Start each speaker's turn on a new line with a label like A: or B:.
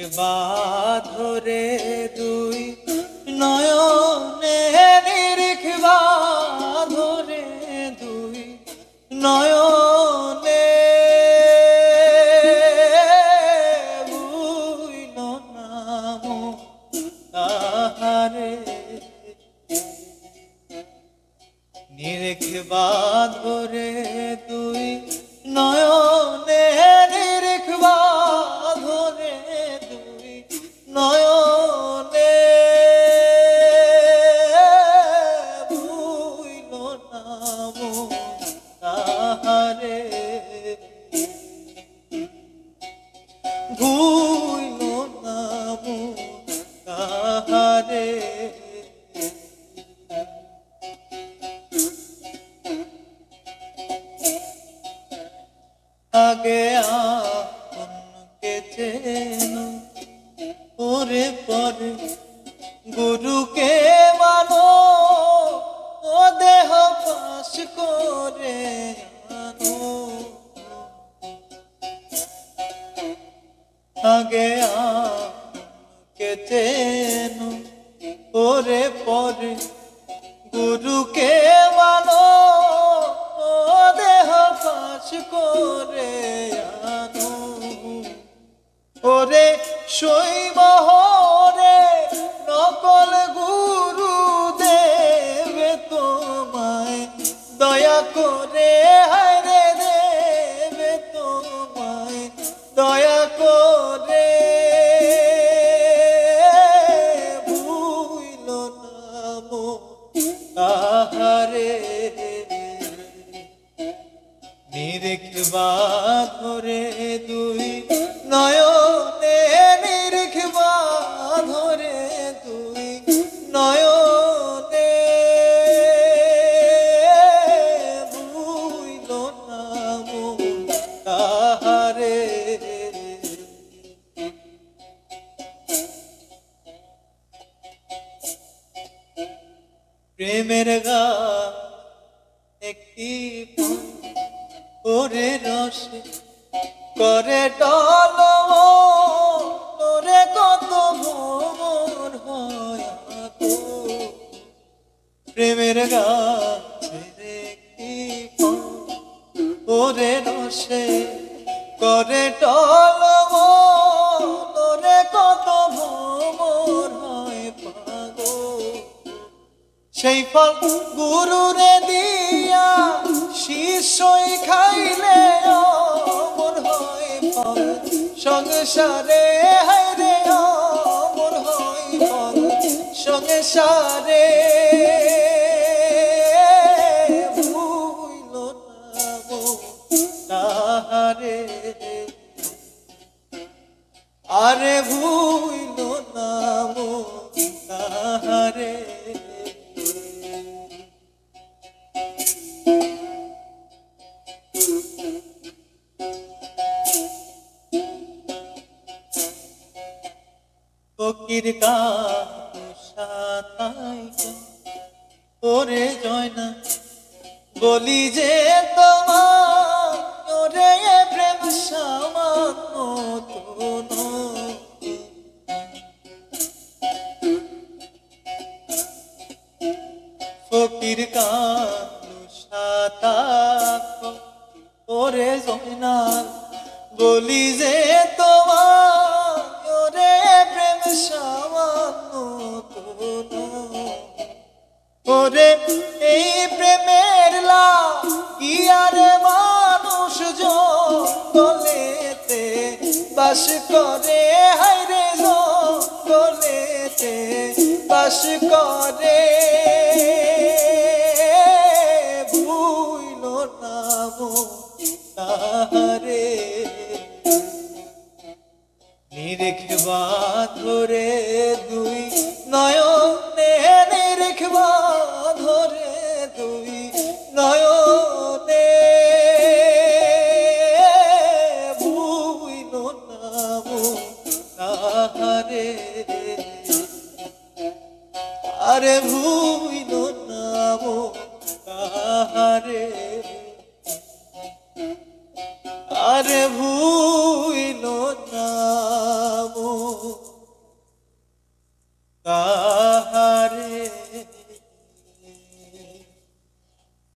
A: নিরেখবা ধরে দুই নয়নে নিরেখবা ধরে দুই নয়নে বুইল নাম তাহারে নিরেখবা ধরে দুই নয়নে নিরেখবা ধরে দুই নয়নে বুইল নাম তাহারে বুইল নাম তাহারে आगे आपनके चेनो ओरे पर गुरु के मानो ओ देह पास करे आनो आगे आपनके चेनो ओरे पर गुरु के मानो देह पास करे आनो ओरे शैबहरे नकल गुरु देवे तोमाय दया करे हरे देवे तोमाय दया करे भूल नाम ताहारे निरेखबा धरे दुई नयने निरेखबा धरे दुई नयने बुइल नाम ताहारे प्रेमेर गान एकटी ओरे रसे करे टलमरे कत भ्रमर हय आगो प्रेमेर गाछेर एकटी ओरे रसे करे टलमरे कत भ्रमर हय पागो সেই ফল গুরুরে দিয়া শিষ্যই খাইলে অমর হয় ফল সংসারে হায়রে অমর হয় ফল সংসারে ভুইল নাম তাহারে আরে ভুইল নাম তাহারে ফকির কাতাই ওরে জয়না বলি যে তোমার ওরে প্রেম সামান্য তোন ফকির কাতাই ওরে জয়না বলি যে তোমার ওরে প্রেম সামান্য তোন ওরে এই প্রেমের লাগিয়ারে মানুষ জঙ্গলেতে বাস করে হায়রে জঙ্গলেতে বাস করে ভুইল নাম তাহারে নিরেখবা ধরে দুই নয়নে নিরেখবা ধরে দুই নয়নে ভুইল নাম তাহারে আরে ভুইল নাম তাহারে আরে ভুইল নাম কাহারে